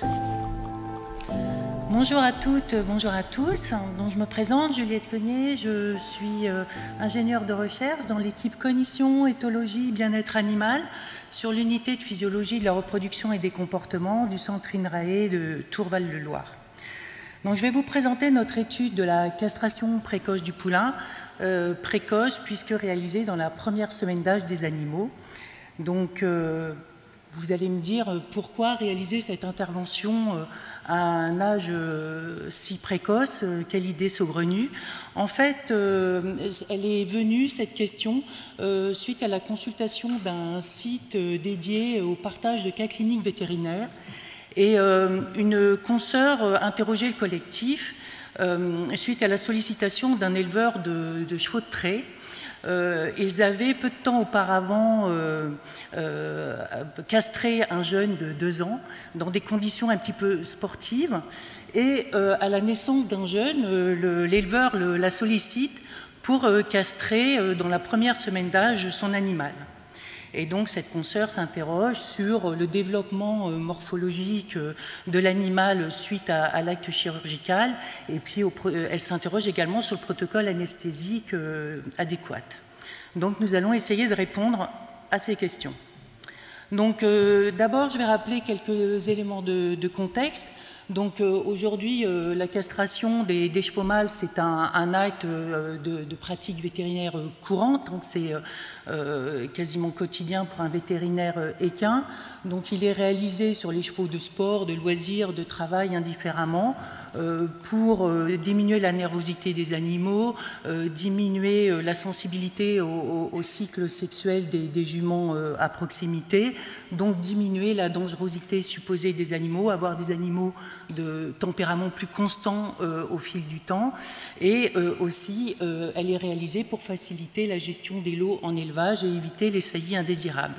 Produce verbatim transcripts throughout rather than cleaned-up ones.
Merci. Bonjour à toutes, bonjour à tous. Donc, je me présente, Juliette Cognier, je suis euh, ingénieure de recherche dans l'équipe Cognition, Éthologie, Bien-être animal sur l'unité de physiologie de la reproduction et des comportements du centre INRAE de Tourval-le-Loir. Donc, je vais vous présenter notre étude de la castration précoce du poulain, euh, précoce puisque réalisée dans la première semaine d'âge des animaux. Donc, euh, vous allez me dire pourquoi réaliser cette intervention à un âge si précoce, quelle idée saugrenue. En fait, elle est venue, cette question, suite à la consultation d'un site dédié au partage de cas cliniques vétérinaires. Et une consoeur interrogeait le collectif suite à la sollicitation d'un éleveur de, de chevaux de trait. Euh, ils avaient peu de temps auparavant euh, euh, castré un jeune de deux ans dans des conditions un petit peu sportives et euh, à la naissance d'un jeune, euh, l'éleveur le, la sollicite pour euh, castrer euh, dans la première semaine d'âge son animal. Et donc cette consoeur s'interroge sur le développement morphologique de l'animal suite à, à l'acte chirurgical et puis au, elle s'interroge également sur le protocole anesthésique adéquat. Donc nous allons essayer de répondre à ces questions. Donc euh, d'abord je vais rappeler quelques éléments de, de contexte. Donc euh, aujourd'hui, euh, la castration des, des chevaux mâles, c'est un, un acte euh, de, de pratique vétérinaire euh, courante, hein, c'est euh, quasiment quotidien pour un vétérinaire euh, équin. Donc il est réalisé sur les chevaux de sport, de loisirs, de travail indifféremment, euh, pour euh, diminuer la nervosité des animaux, euh, diminuer euh, la sensibilité au, au, au cycle sexuel des, des juments euh, à proximité, donc diminuer la dangerosité supposée des animaux, avoir des animaux de tempérament plus constant euh, au fil du temps, et euh, aussi euh, elle est réalisée pour faciliter la gestion des lots en élevage et éviter les saillies indésirables.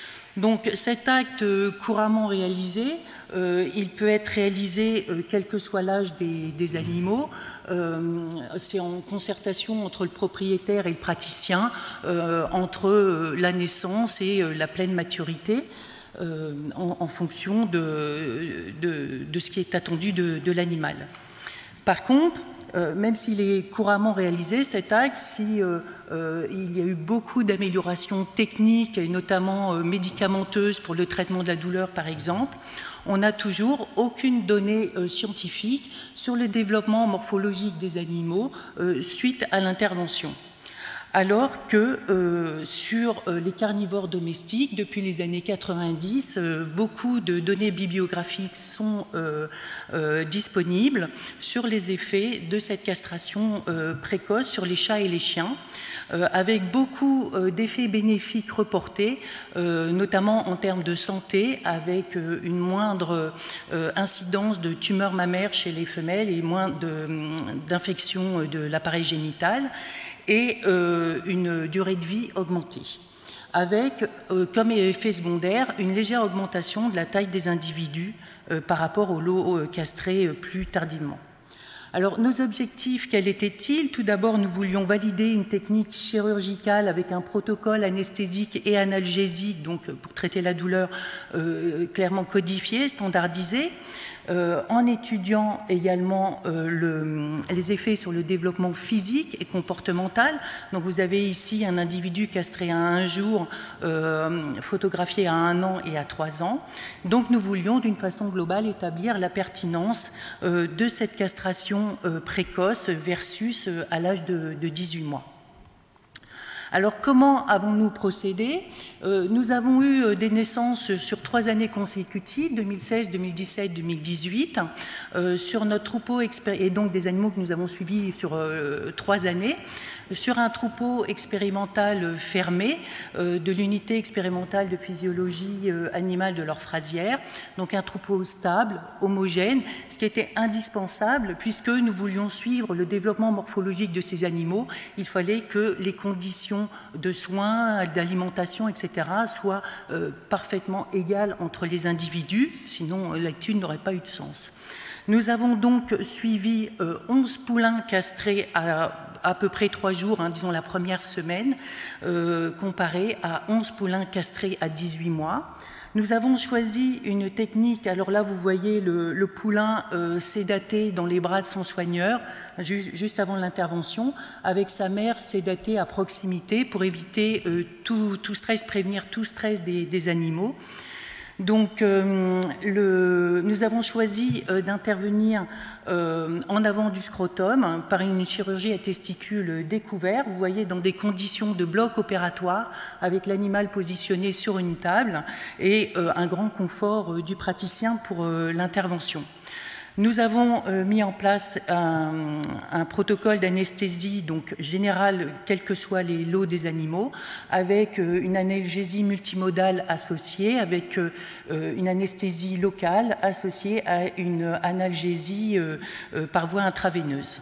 Donc cet acte euh, couramment réalisé, euh, il peut être réalisé euh, quel que soit l'âge des, des animaux, euh, c'est en concertation entre le propriétaire et le praticien, euh, entre euh, la naissance et euh, la pleine maturité. Euh, en, en fonction de, de, de ce qui est attendu de, de l'animal. Par contre, euh, même s'il est couramment réalisé, cet acte, si euh, euh, il y a eu beaucoup d'améliorations techniques et notamment euh, médicamenteuses pour le traitement de la douleur, par exemple, on n'a toujours aucune donnée euh, scientifique sur le développement morphologique des animaux euh, suite à l'intervention. Alors que euh, sur euh, les carnivores domestiques, depuis les années quatre-vingt-dix, euh, beaucoup de données bibliographiques sont euh, euh, disponibles sur les effets de cette castration euh, précoce sur les chats et les chiens, euh, avec beaucoup euh, d'effets bénéfiques reportés, euh, notamment en termes de santé, avec euh, une moindre euh, incidence de tumeurs mammaires chez les femelles et moins d'infections de, de l'appareil génital, et euh, une durée de vie augmentée, avec euh, comme effet secondaire une légère augmentation de la taille des individus euh, par rapport aux lots euh, castrés euh, plus tardivement. Alors, nos objectifs, quels étaient-ils? Tout d'abord, nous voulions valider une technique chirurgicale avec un protocole anesthésique et analgésique, donc pour traiter la douleur euh, clairement codifié, standardisé. Euh, en étudiant également euh, le, les effets sur le développement physique et comportemental. Donc vous avez ici un individu castré à un jour, euh, photographié à un an et à trois ans. Donc nous voulions d'une façon globale établir la pertinence euh, de cette castration euh, précoce versus euh, à l'âge de, de dix-huit mois. Alors, comment avons-nous procédé? euh, Nous avons eu des naissances sur trois années consécutives, deux mille seize, deux mille dix-sept, deux mille dix-huit, euh, sur notre troupeau, et donc des animaux que nous avons suivis sur euh, trois années, sur un troupeau expérimental fermé euh, de l'unité expérimentale de physiologie euh, animale de l'Orphrasière, donc un troupeau stable, homogène, ce qui était indispensable puisque nous voulions suivre le développement morphologique de ces animaux. Il fallait que les conditions de soins, d'alimentation, et cetera soient euh, parfaitement égales entre les individus, sinon l'étude n'aurait pas eu de sens. Nous avons donc suivi euh, onze poulains castrés à, à peu près trois jours, hein, disons la première semaine, euh, comparé à onze poulains castrés à dix-huit mois. Nous avons choisi une technique, alors là vous voyez le, le poulain euh, sédaté dans les bras de son soigneur, ju juste avant l'intervention, avec sa mère sédatée à proximité pour éviter euh, tout, tout stress, prévenir tout stress des, des animaux. Donc, euh, le, nous avons choisi euh, d'intervenir euh, en avant du scrotum hein, par une chirurgie à testicules découvert. Vous voyez, dans des conditions de bloc opératoire, avec l'animal positionné sur une table et euh, un grand confort euh, du praticien pour euh, l'intervention. Nous avons euh, mis en place un, un protocole d'anesthésie donc générale, quels que soient les lots des animaux, avec euh, une analgésie multimodale associée, avec euh, une anesthésie locale associée à une analgésie euh, euh, par voie intraveineuse.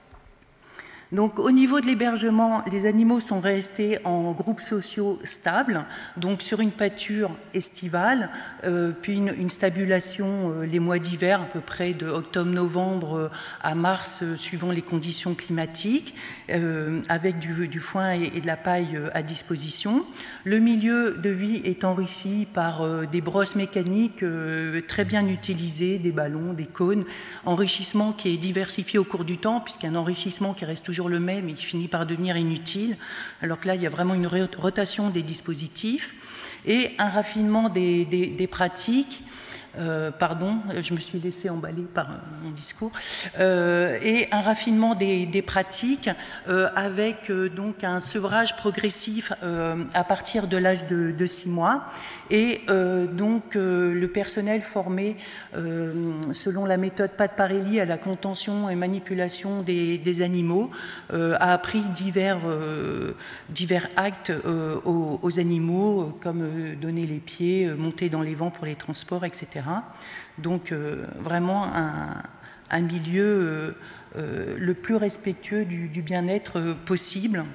Donc, au niveau de l'hébergement, les animaux sont restés en groupes sociaux stables, donc sur une pâture estivale, euh, puis une, une stabulation euh, les mois d'hiver, à peu près de octobre-novembre euh, à mars, euh, suivant les conditions climatiques, euh, avec du, du foin et, et de la paille euh, à disposition. Le milieu de vie est enrichi par euh, des brosses mécaniques euh, très bien utilisées, des ballons, des cônes, enrichissement qui est diversifié au cours du temps, puisqu'un enrichissement qui reste toujours le même et qui finit par devenir inutile, alors que là il y a vraiment une rotation des dispositifs et un raffinement des, des, des pratiques. Euh, pardon, je me suis laissé emballer par mon discours, euh, et un raffinement des, des pratiques euh, avec euh, donc un sevrage progressif euh, à partir de l'âge de, de six mois et euh, donc euh, le personnel formé euh, selon la méthode Pat-Parelli à la contention et manipulation des, des animaux euh, a appris divers, euh, divers actes euh, aux, aux animaux comme euh, donner les pieds, euh, monter dans les vents pour les transports, et cetera. Donc euh, vraiment un, un milieu euh, euh, le plus respectueux du, du bien-être euh, possible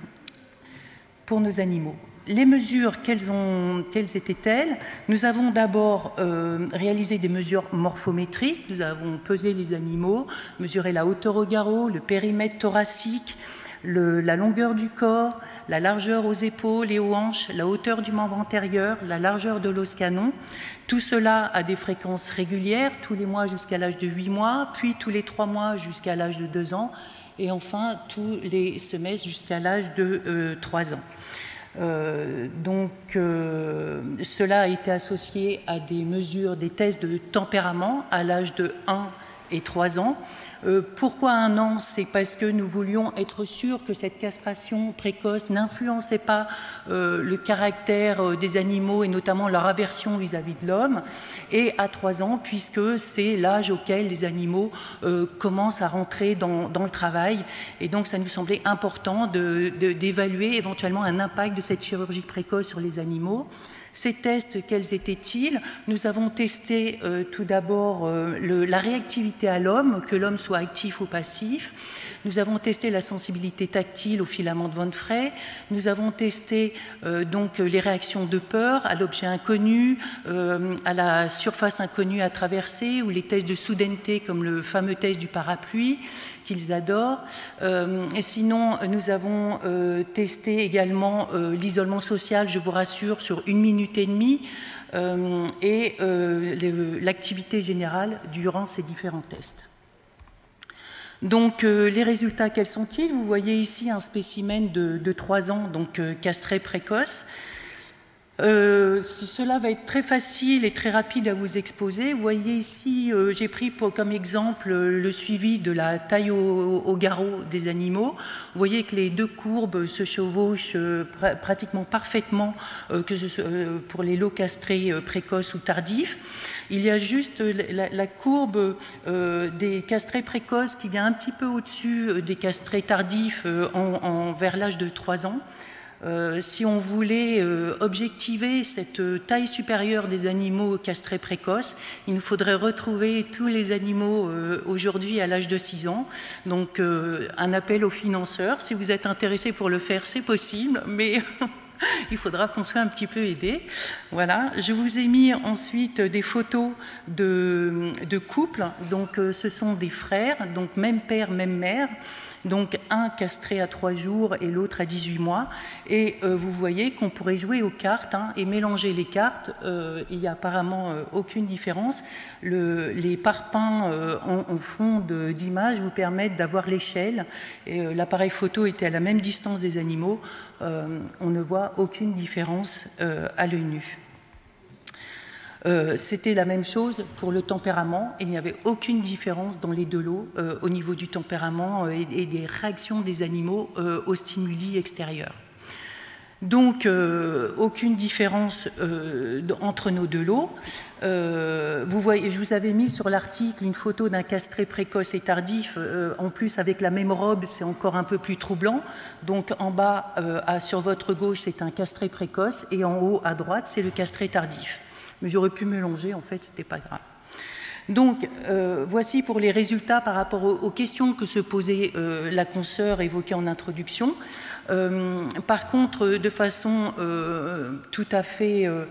pour nos animaux. Les mesures, quelles, ont, quelles étaient-elles? Nous avons d'abord euh, réalisé des mesures morphométriques. Nous avons pesé les animaux, mesuré la hauteur au garrot, le périmètre thoracique, le, la longueur du corps, la largeur aux épaules et aux hanches, la hauteur du membre antérieur, la largeur de l'os canon. Tout cela à des fréquences régulières, tous les mois jusqu'à l'âge de huit mois, puis tous les trois mois jusqu'à l'âge de deux ans, et enfin tous les semestres jusqu'à l'âge de euh, trois ans. Euh, donc, euh, cela a été associé à des mesures, des tests de tempérament à l'âge de un et trois ans. Euh, pourquoi un an? C'est parce que nous voulions être sûrs que cette castration précoce n'influençait pas euh, le caractère euh, des animaux et notamment leur aversion vis-à-vis de l'homme. Et à trois ans, puisque c'est l'âge auquel les animaux euh, commencent à rentrer dans, dans le travail. Et donc, ça nous semblait important de, de, d'évaluer éventuellement un impact de cette chirurgie précoce sur les animaux. Ces tests, quels étaient-ils? Nous avons testé euh, tout d'abord euh, la réactivité à l'homme, que l'homme soit actif ou passif. Nous avons testé la sensibilité tactile au filament de Von Frey. Nous avons testé euh, donc les réactions de peur à l'objet inconnu, euh, à la surface inconnue à traverser, ou les tests de soudaineté comme le fameux test du parapluie qu'ils adorent. Euh, et sinon, nous avons euh, testé également euh, l'isolement social, je vous rassure, sur une minute et demie, euh, et euh, l'activité générale durant ces différents tests. Donc, euh, les résultats, quels sont-ils? Vous voyez ici un spécimen de, de trois ans, donc euh, castré précoce. Euh, cela va être très facile et très rapide à vous exposer. Vous voyez ici, euh, j'ai pris pour, comme exemple le suivi de la taille au, au garrot des animaux. Vous voyez que les deux courbes se chevauchent euh, pr pratiquement parfaitement euh, que je, euh, pour les lots castrés euh, précoces ou tardifs. Il y a juste la, la courbe euh, des castrés précoces qui vient un petit peu au-dessus des castrés tardifs euh, en, en, vers l'âge de trois ans. Euh, si on voulait euh, objectiver cette euh, taille supérieure des animaux castrés précoces, il nous faudrait retrouver tous les animaux euh, aujourd'hui à l'âge de six ans. Donc, euh, un appel aux financeurs. Si vous êtes intéressés pour le faire, c'est possible, mais Il faudra qu'on soit un petit peu aidé. Voilà. Je vous ai mis ensuite des photos de, de couples. Donc, ce sont des frères, donc même père, même mère. Donc, un castré à trois jours et l'autre à dix-huit mois. Et euh, vous voyez qu'on pourrait jouer aux cartes hein, et mélanger les cartes. Euh, il n'y a apparemment euh, aucune différence. Le, les parpaings euh, en, en fond d'image vous permettent d'avoir l'échelle. Euh, L'appareil photo était à la même distance des animaux. Euh, on ne voit aucune différence euh, à l'œil nu. Euh, C'était la même chose pour le tempérament. Il n'y avait aucune différence dans les deux lots euh, au niveau du tempérament euh, et, et des réactions des animaux euh, aux stimuli extérieurs. Donc, euh, aucune différence euh, entre nos deux lots. Euh, vous voyez, je vous avais mis sur l'article une photo d'un castré précoce et tardif. Euh, en plus, avec la même robe, c'est encore un peu plus troublant. Donc, en bas, euh, à, sur votre gauche, c'est un castré précoce. Et en haut, à droite, c'est le castré tardif. Mais j'aurais pu mélanger, en fait, c'était pas grave. Donc, euh, voici pour les résultats par rapport aux, aux questions que se posait euh, la consoeur évoquée en introduction. Euh, par contre, de façon euh, tout à fait euh,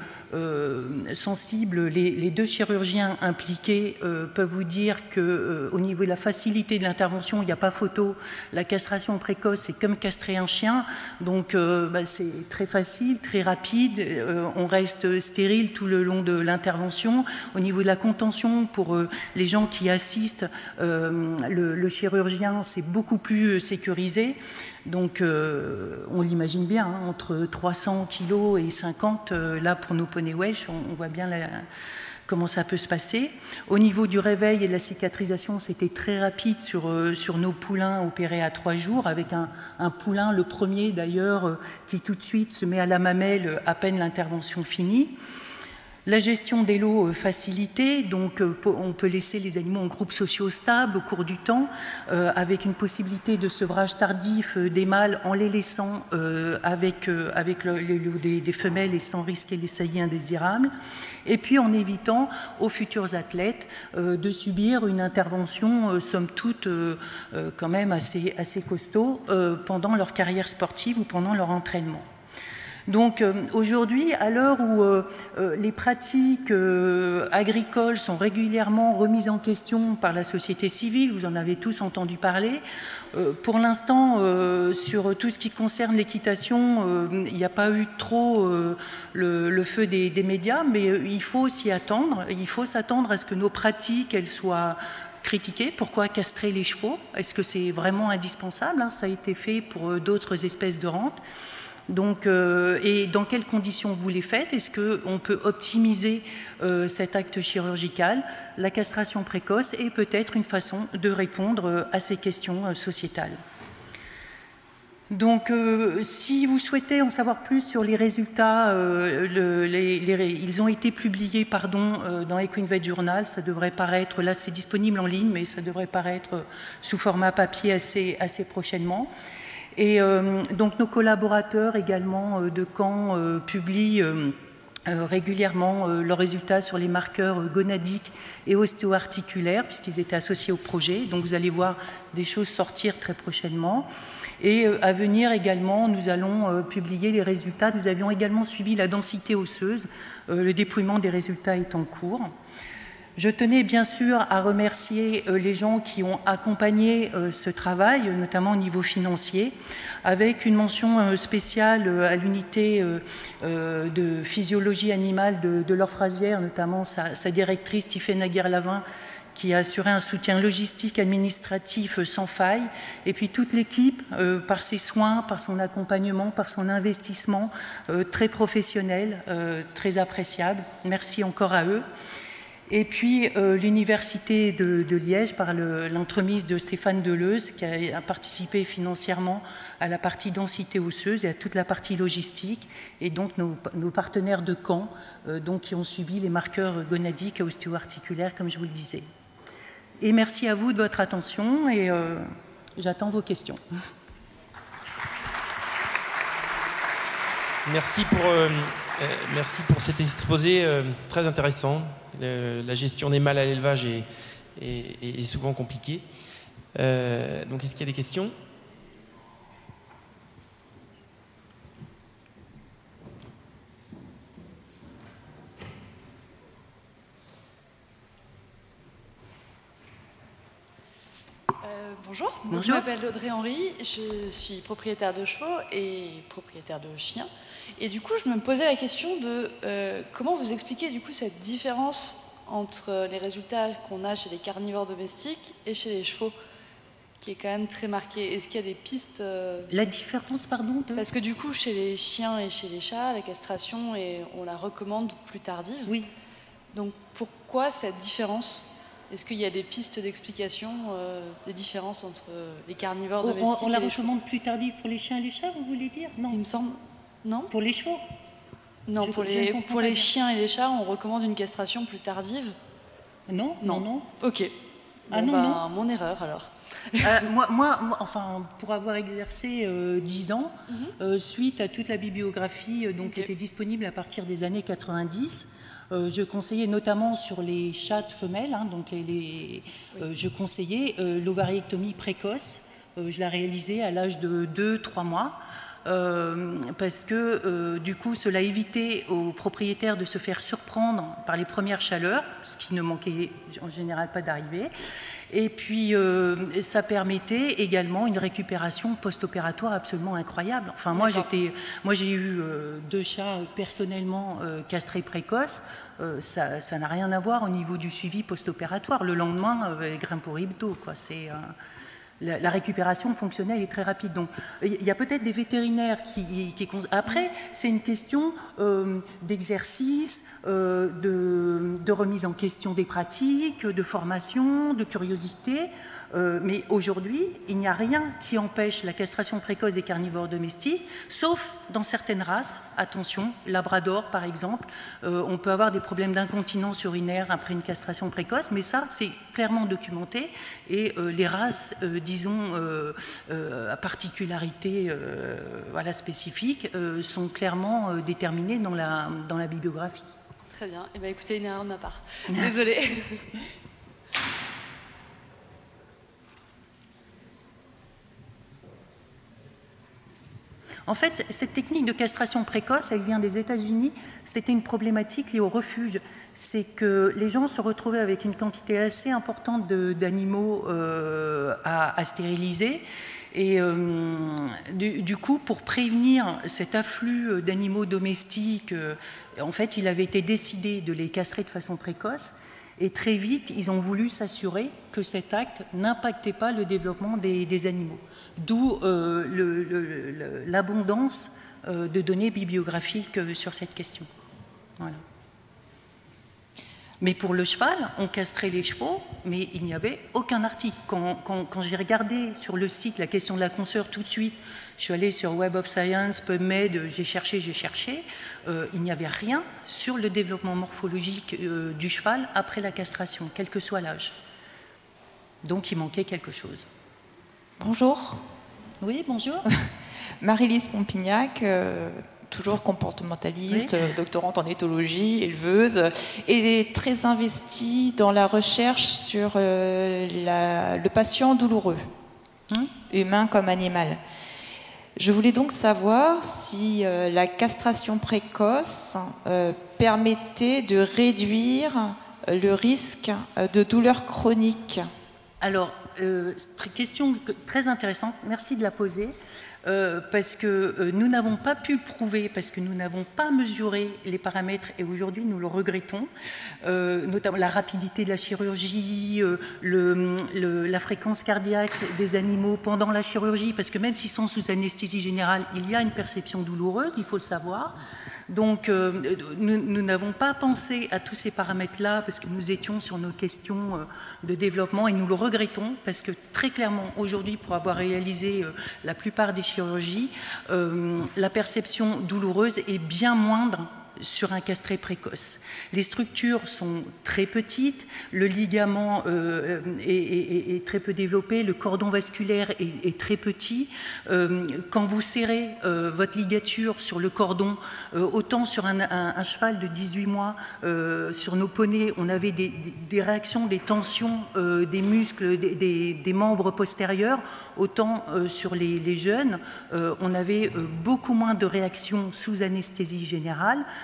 euh, sensible, les, les deux chirurgiens impliqués euh, peuvent vous dire qu'au euh, niveau de la facilité de l'intervention, il n'y a pas photo. La castration précoce, c'est comme castrer un chien. Donc, euh, bah, c'est très facile, très rapide. Euh, on reste stérile tout le long de l'intervention. Au niveau de la contention, pour euh, les gens qui assistent, euh, le, le chirurgien, c'est beaucoup plus sécurisé. Donc, euh, on l'imagine bien, hein, entre trois cents kilos et cinquante, euh, là, pour nos poneys Welsh, on, on voit bien la, comment ça peut se passer. Au niveau du réveil et de la cicatrisation, c'était très rapide sur, euh, sur nos poulains opérés à trois jours, avec un, un poulain, le premier d'ailleurs, euh, qui tout de suite se met à la mamelle à peine l'intervention finie. La gestion des lots facilitée, donc on peut laisser les animaux en groupe sociaux stable au cours du temps, euh, avec une possibilité de sevrage tardif des mâles en les laissant euh, avec, euh, avec le, le lot des, des femelles et sans risquer les saillies indésirables. Et puis en évitant aux futurs athlètes euh, de subir une intervention, euh, somme toute, euh, euh, quand même assez, assez costaud euh, pendant leur carrière sportive ou pendant leur entraînement. Donc euh, aujourd'hui, à l'heure où euh, euh, les pratiques euh, agricoles sont régulièrement remises en question par la société civile, vous en avez tous entendu parler, euh, pour l'instant, euh, sur tout ce qui concerne l'équitation, euh, il n'y a pas eu trop euh, le, le feu des, des médias, mais euh, il faut s'y attendre, il faut s'attendre à ce que nos pratiques, elles soient critiquées. Pourquoi castrer les chevaux? Est-ce que c'est vraiment indispensable, hein? Ça a été fait pour euh, d'autres espèces de rentes. Donc, euh, et dans quelles conditions vous les faites? Est-ce qu'on peut optimiser euh, cet acte chirurgical? La castration précoce est peut-être une façon de répondre euh, à ces questions euh, sociétales. Donc, euh, si vous souhaitez en savoir plus sur les résultats, euh, le, les, les, ils ont été publiés pardon, euh, dans Equine Vet Journal. Ça devrait paraître, là c'est disponible en ligne, mais ça devrait paraître sous format papier assez, assez prochainement. Et euh, donc nos collaborateurs également euh, de Caen euh, publient euh, euh, régulièrement euh, leurs résultats sur les marqueurs euh, gonadiques et ostéo-articulaires, puisqu'ils étaient associés au projet. Donc vous allez voir des choses sortir très prochainement. Et euh, à venir également, nous allons euh, publier les résultats. Nous avions également suivi la densité osseuse. Euh, le dépouillement des résultats est en cours. Je tenais bien sûr à remercier les gens qui ont accompagné ce travail, notamment au niveau financier, avec une mention spéciale à l'unité de physiologie animale de, de l'Orphrasière, notamment sa, sa directrice Tiffaine Aguirre-Lavin, qui a assuré un soutien logistique, administratif sans faille, et puis toute l'équipe, euh, par ses soins, par son accompagnement, par son investissement, euh, très professionnel, euh, très appréciable. Merci encore à eux. Et puis euh, l'Université de, de Liège, par l'entremise de Stéphane Deleuze, qui a, a participé financièrement à la partie densité osseuse et à toute la partie logistique, et donc nos, nos partenaires de Caen, euh, donc, qui ont suivi les marqueurs gonadiques et ostéo-articulaires, comme je vous le disais. Et merci à vous de votre attention, et euh, j'attends vos questions. Merci pour, euh, euh, merci pour cet exposé euh, très intéressant. Le, la gestion des mâles à l'élevage est, est, est souvent compliquée. Euh, donc, est-ce qu'il y a des questions? Euh, bonjour. Bonjour. Je m'appelle Audrey Henry, je suis propriétaire de chevaux et propriétaire de chiens. Et du coup, je me posais la question de euh, comment vous expliquez du coup cette différence entre les résultats qu'on a chez les carnivores domestiques et chez les chevaux, qui est quand même très marquée. Est-ce qu'il y a des pistes euh... La différence, pardon de... Parce que du coup, chez les chiens et chez les chats, la castration, et on la recommande plus tardive. Oui. Donc pourquoi cette différence ? Est-ce qu'il y a des pistes d'explication euh, des différences entre les carnivores on, domestiques on, on la et les recommande plus tardive pour les chiens et les chats, vous voulez dire? Non. Il me semble. Non. Pour les chevaux? Non, je, pour je les, pour les chiens et les chats, on recommande une castration plus tardive. Non, non, non. non. Ok. Bon, ah non, ben, non. Mon erreur alors. euh, moi, moi, moi, enfin, pour avoir exercé euh, dix ans, mm-hmm. euh, suite à toute la bibliographie euh, donc, okay. qui était disponible à partir des années quatre-vingt-dix, Euh, je conseillais notamment sur les chattes femelles, hein, donc les, les, oui. euh, je conseillais euh, l'ovariectomie précoce. Euh, je la réalisais à l'âge de deux trois mois, euh, parce que euh, du coup, cela évitait aux propriétaires de se faire surprendre par les premières chaleurs, ce qui ne manquait en général pas d'arriver. Et puis, euh, ça permettait également une récupération post-opératoire absolument incroyable. Enfin, moi, j'étais, moi, j'ai eu euh, deux chats personnellement euh, castrés précoces. Euh, ça, ça n'a rien à voir au niveau du suivi post-opératoire. Le lendemain, euh, grain pour ribdo, quoi. C'est... Euh, La, la récupération fonctionnelle est très rapide. Donc, il y a peut-être des vétérinaires qui... qui après, c'est une question euh, d'exercice, euh, de, de remise en question des pratiques, de formation, de curiosité. Euh, mais aujourd'hui, il n'y a rien qui empêche la castration précoce des carnivores domestiques, sauf dans certaines races. Attention, labrador par exemple, euh, on peut avoir des problèmes d'incontinence urinaire après une castration précoce, mais ça, c'est clairement documenté. Et euh, les races, euh, disons, euh, euh, à particularité euh, voilà, spécifique, euh, sont clairement euh, déterminées dans la, dans la bibliographie. Très bien. Eh bien, écoutez, une erreur de ma part. Désolée. En fait, cette technique de castration précoce, elle vient des États-Unis. C'était une problématique liée au refuge. C'est que les gens se retrouvaient avec une quantité assez importante d'animaux euh, à, à stériliser. Et euh, du, du coup, pour prévenir cet afflux d'animaux domestiques, euh, en fait, il avait été décidé de les castrer de façon précoce. Et très vite, ils ont voulu s'assurer que cet acte n'impactait pas le développement des, des animaux. D'où euh, l'abondance euh, de données bibliographiques euh, sur cette question. Voilà. Mais pour le cheval, on castrait les chevaux, mais il n'y avait aucun article. Quand, quand, quand j'ai regardé sur le site la question de la consoeur tout de suite, je suis allée sur Web of Science, PubMed, j'ai cherché, j'ai cherché, euh, il n'y avait rien sur le développement morphologique euh, du cheval après la castration, quel que soit l'âge. Donc il manquait quelque chose. Bonjour. Oui, bonjour. Marie-Lise Pompignac, euh, toujours comportementaliste, oui. doctorante en éthologie, éleveuse, et très investie dans la recherche sur euh, la, le patient douloureux, hum? humain comme animal. Je voulais donc savoir si euh, la castration précoce euh, permettait de réduire le risque de douleurs chroniques. Alors, euh, question très intéressante, merci de la poser. Euh, parce que euh, nous n'avons pas pu prouver, parce que nous n'avons pas mesuré les paramètres, et aujourd'hui nous le regrettons, euh, notamment la rapidité de la chirurgie, euh, le, le, la fréquence cardiaque des animaux pendant la chirurgie, parce que même s'ils sont sous anesthésie générale, il y a une perception douloureuse, il faut le savoir. Donc euh, nous n'avons pas pensé à tous ces paramètres-là parce que nous étions sur nos questions euh, de développement et nous le regrettons parce que très clairement aujourd'hui pour avoir réalisé euh, la plupart des chirurgies, euh, la perception douloureuse est bien moindre sur un castré précoce. Les structures sont très petites, le ligament euh, est, est, est très peu développé, le cordon vasculaire est, est très petit. Euh, quand vous serrez euh, votre ligature sur le cordon, euh, autant sur un, un, un cheval de dix-huit mois, euh, sur nos poneys, on avait des, des, des réactions, des tensions euh, des muscles, des, des, des membres postérieurs, autant euh, sur les, les jeunes, euh, on avait euh, beaucoup moins de réactions sous anesthésie générale,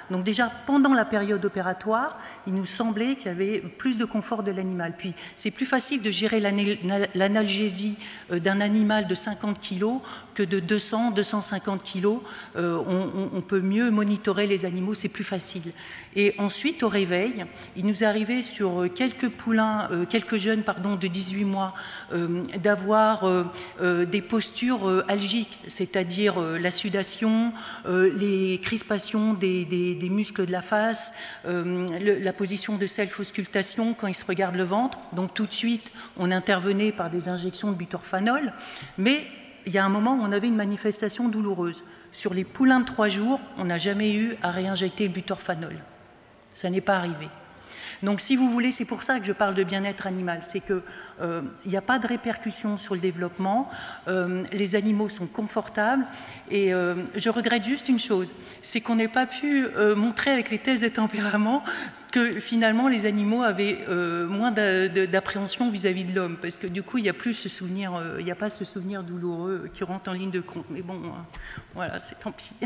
Donc déjà, pendant la période opératoire, il nous semblait qu'il y avait plus de confort de l'animal. Puis c'est plus facile de gérer l'analgésie d'un animal de cinquante kilos que de deux cents, deux cent cinquante kilos. Euh, on, on peut mieux monitorer les animaux, c'est plus facile. Et ensuite, au réveil, il nous est arrivé sur quelques poulains, euh, quelques jeunes pardon, de dix-huit mois, euh, d'avoir euh, euh, des postures euh, algiques, c'est-à-dire euh, la sudation, euh, les crispations des, des, des muscles de la face, euh, le, la position de self-auscultation quand ils se regardent le ventre. Donc tout de suite, on intervenait par des injections de butorphanol, mais il y a un moment où on avait une manifestation douloureuse. Sur les poulains de trois jours, on n'a jamais eu à réinjecter le butorphanol. Ça n'est pas arrivé. Donc, si vous voulez, c'est pour ça que je parle de bien-être animal. C'est qu'il euh, n'y a pas de répercussions sur le développement. Euh, les animaux sont confortables. Et euh, je regrette juste une chose, c'est qu'on n'ait pas pu euh, montrer avec les tests de tempérament que finalement les animaux avaient euh, moins d'appréhension vis-à-vis de l'homme. Parce que du coup, il n'y a plus ce souvenir, euh, il n'y a pas ce souvenir douloureux qui rentre en ligne de compte. Mais bon, hein, voilà, c'est tant pis.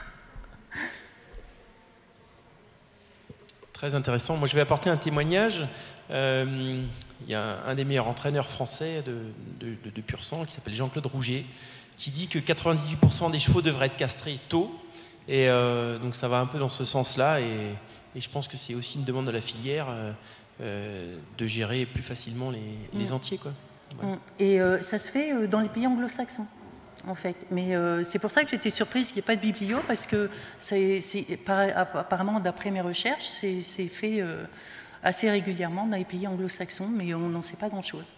Très intéressant. Moi, je vais apporter un témoignage. Euh, il y a un des meilleurs entraîneurs français de, de, de, de pur sang qui s'appelle Jean-Claude Rouget, qui dit que quatre-vingt-dix-huit pour cent des chevaux devraient être castrés tôt. Et euh, donc, ça va un peu dans ce sens-là. Et, et je pense que c'est aussi une demande de la filière euh, euh, de gérer plus facilement les, les entiers, quoi. Voilà. Et euh, ça se fait dans les pays anglo-saxons. En fait, mais euh, c'est pour ça que j'étais surprise qu'il n'y ait pas de biblio, parce que c'est, apparemment, d'après mes recherches, c'est fait euh, assez régulièrement dans les pays anglo-saxons, mais on n'en sait pas grand-chose.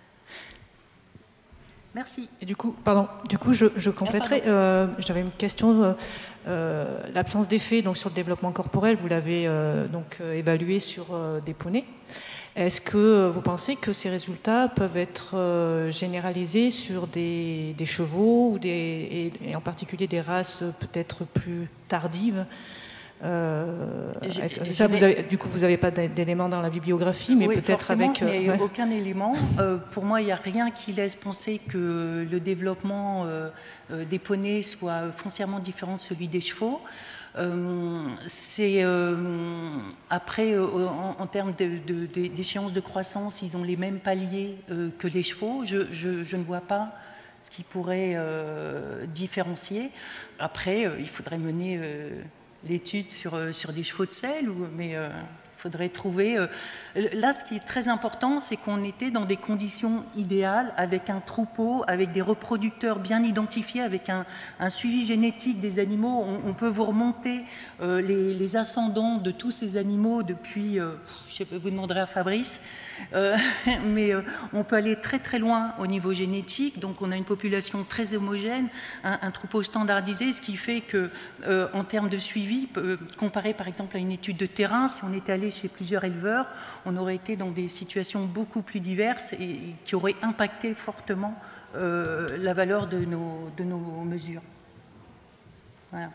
Merci. Et du coup, pardon, du coup, je, je compléterai. Ah, euh, J'avais une question. Euh, euh, L'absence d'effet donc sur le développement corporel, vous l'avez euh, donc euh, évalué sur euh, des poneys. Est-ce que vous pensez que ces résultats peuvent être euh, généralisés sur des, des chevaux ou des, et, et en particulier des races peut-être plus tardives? euh, je, ça, vous avez, Du coup, vous n'avez pas d'éléments dans la bibliographie, mais oui, peut-être avec... Il n'y a ouais. aucun élément. Euh, pour moi, il n'y a rien qui laisse penser que le développement euh, des poneys soit foncièrement différent de celui des chevaux. Euh, c'est euh, après euh, en, en termes d'échéance de, de, de croissance, ils ont les mêmes paliers euh, que les chevaux. Je, je, je ne vois pas ce qui pourrait euh, différencier. Après, euh, il faudrait mener euh, l'étude sur, euh, sur des chevaux de selle, ou, mais euh, il faudrait trouver... Euh, là, ce qui est très important, c'est qu'on était dans des conditions idéales, avec un troupeau, avec des reproducteurs bien identifiés, avec un, un suivi génétique des animaux. On, on peut vous remonter euh, les, les ascendants de tous ces animaux depuis... Euh, je sais pas, vous demanderez à Fabrice, euh, mais euh, on peut aller très très loin au niveau génétique. Donc on a une population très homogène, un, un troupeau standardisé, ce qui fait que euh, en termes de suivi, euh, comparé par exemple à une étude de terrain, si on était allé chez plusieurs éleveurs, on aurait été dans des situations beaucoup plus diverses et, et qui auraient impacté fortement euh, la valeur de nos, de nos mesures. Voilà.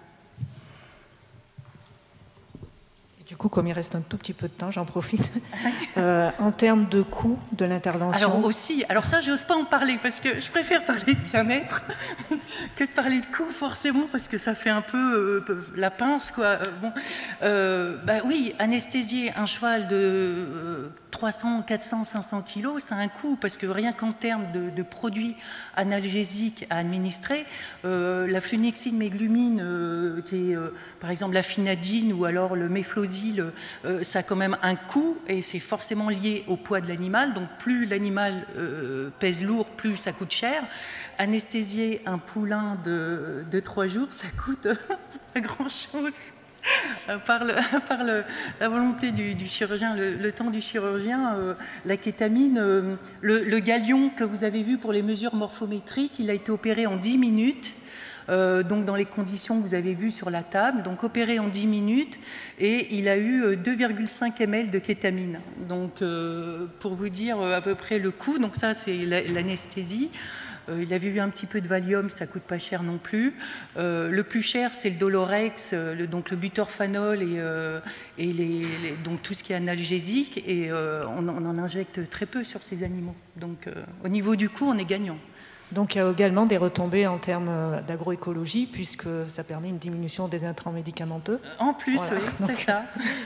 Du coup, comme il reste un tout petit peu de temps, j'en profite. Euh, en termes de coût de l'intervention. Alors aussi, alors ça, j'ose pas en parler parce que je préfère parler de bien-être que de parler de coût forcément parce que ça fait un peu euh, la pince, quoi. Euh, bon, euh, bah oui, anesthésier un cheval de euh, trois cents, quatre cents, cinq cents kilos, ça a un coût parce que rien qu'en termes de, de produits analgésiques à administrer, euh, la flunixine méglumine, euh, qui est euh, par exemple la finadine ou alors le méflozine, Euh, ça a quand même un coût et c'est forcément lié au poids de l'animal. Donc plus l'animal euh, pèse lourd, plus ça coûte cher. Anesthésier un poulain de, de trois jours, ça coûte pas grand-chose. Par, le, par le, la volonté du, du chirurgien, le, le temps du chirurgien, euh, la kétamine, euh, le, le galion que vous avez vu pour les mesures morphométriques, il a été opéré en dix minutes. Euh, donc dans les conditions que vous avez vues sur la table, donc opéré en dix minutes, et il a eu deux virgule cinq millilitres de kétamine. Donc euh, pour vous dire à peu près le coût, donc ça c'est l'anesthésie. Euh, il avait eu un petit peu de Valium, ça coûte pas cher non plus. Euh, le plus cher c'est le Dolorex, le, donc le butorphanol et, euh, et les, les, donc tout ce qui est analgésique, et euh, on, on en injecte très peu sur ces animaux. Donc euh, au niveau du coût, on est gagnant. Donc il y a également des retombées en termes d'agroécologie, puisque ça permet une diminution des intrants médicamenteux. En plus, voilà. Oui, c'est ça.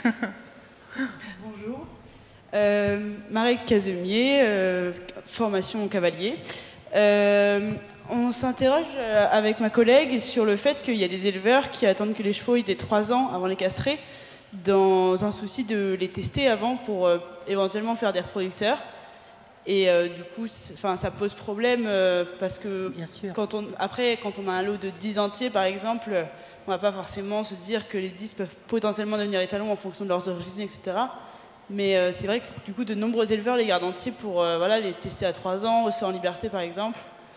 Bonjour. Euh, Marek Casemier, euh, formation cavalier. Euh, on s'interroge avec ma collègue sur le fait qu'il y a des éleveurs qui attendent que les chevaux aient trois ans avant de les castrer, dans un souci de les tester avant pour euh, éventuellement faire des reproducteurs. Et euh, du coup, ça pose problème euh, parce que Bien sûr. Quand on, après, quand on a un lot de dix entiers, par exemple, on ne va pas forcément se dire que les dix peuvent potentiellement devenir étalons en fonction de leurs origines, et cetera. Mais euh, c'est vrai que du coup, de nombreux éleveurs les gardent entiers pour euh, voilà, les tester à trois ans, aussi en liberté, par exemple.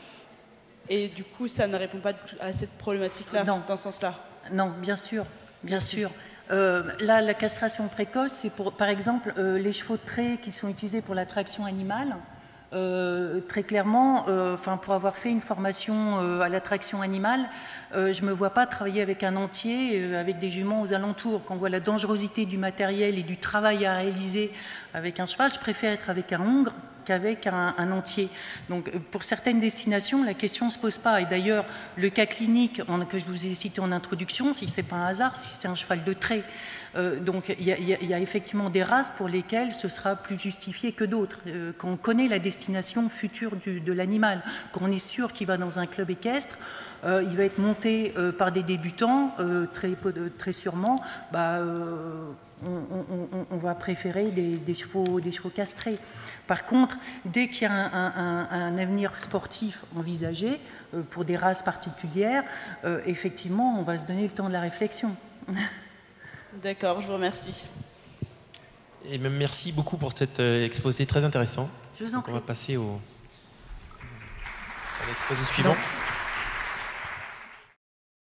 Et du coup, ça ne répond pas à cette problématique-là, dans ce sens-là. Non, bien sûr, bien sûr. Euh, là, la castration précoce, c'est pour, par exemple, euh, les chevaux de trait qui sont utilisés pour la traction animale. Euh, très clairement, euh, enfin, pour avoir fait une formation euh, à la traction animale, euh, je ne me vois pas travailler avec un entier, euh, avec des juments aux alentours. Quand on voit la dangerosité du matériel et du travail à réaliser avec un cheval, je préfère être avec un hongre qu'avec un, un entier. Donc, pour certaines destinations, la question ne se pose pas. Et d'ailleurs, le cas clinique en, que je vous ai cité en introduction, si ce n'est pas un hasard, si c'est un cheval de trait, euh, donc il y, y, y a effectivement des races pour lesquelles ce sera plus justifié que d'autres. Euh, quand on connaît la destination future du, de l'animal, quand on est sûr qu'il va dans un club équestre, Euh, il va être monté euh, par des débutants, euh, très, très sûrement, bah, euh, on, on, on va préférer des, des, chevaux, des chevaux castrés. Par contre, dès qu'il y a un, un, un avenir sportif envisagé, euh, pour des races particulières, euh, effectivement, on va se donner le temps de la réflexion. D'accord, je vous remercie. Et même merci beaucoup pour cet euh, exposé très intéressant. Je vous en Donc, prie. on va passer au, à l'exposé suivant. Donc,